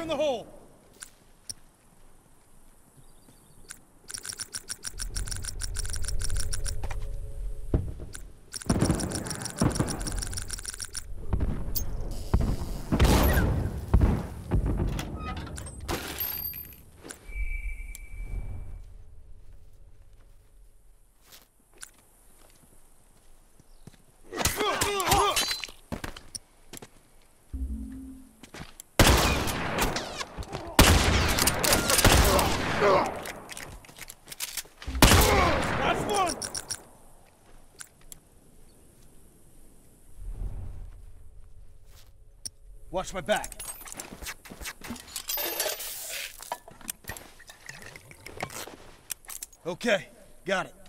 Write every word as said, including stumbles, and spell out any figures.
in the hole! Last one! Watch my back. Okay, got it.